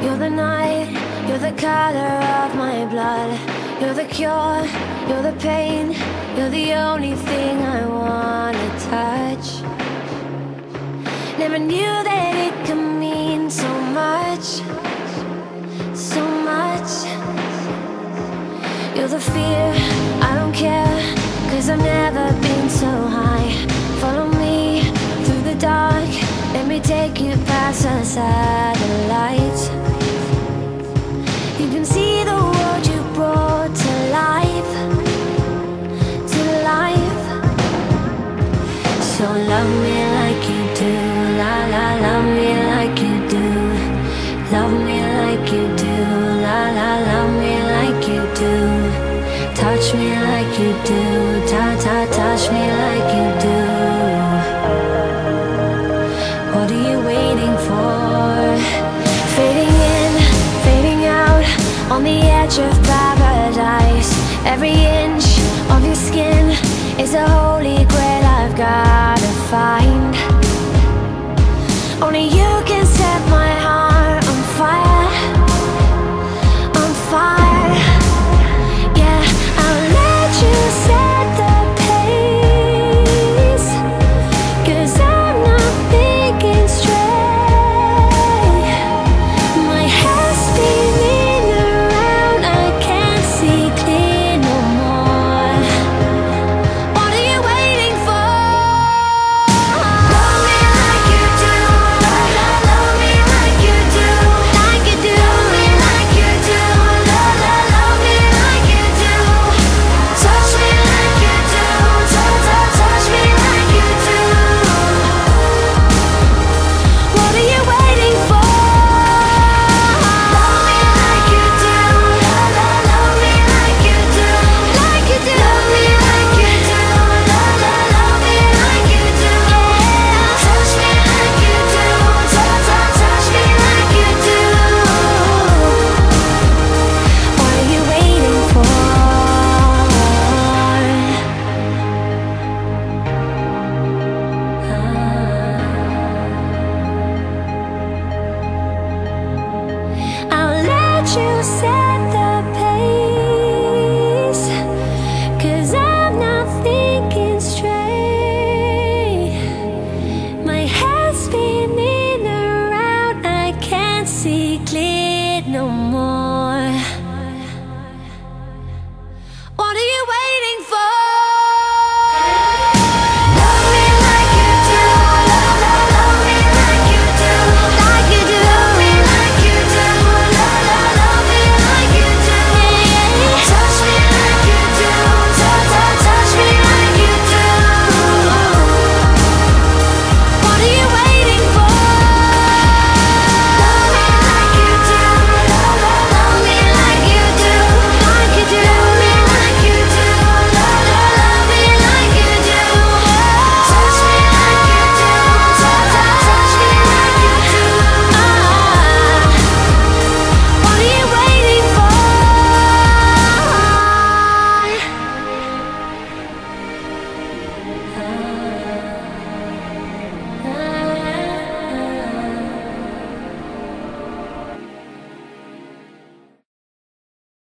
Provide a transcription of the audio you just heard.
You're the night, you're the color of my blood. You're the cure, you're the pain. You're the only thing I wanna touch. Never knew that it could mean so much, so much. You're the fear, I don't care, 'cause I've never been so high. Follow me through the dark, let me take you past the satellites. You can see the world you brought to life, to life. So love me like you do, la la, love me like you do. Love me like you do, la la, love me like you do. Touch me like you do, ta ta, touch me like you do. What are you waiting for? Fading in, fading out, on the edge of paradise. Every inch of your skin is a holy grail I've gotta find. Only you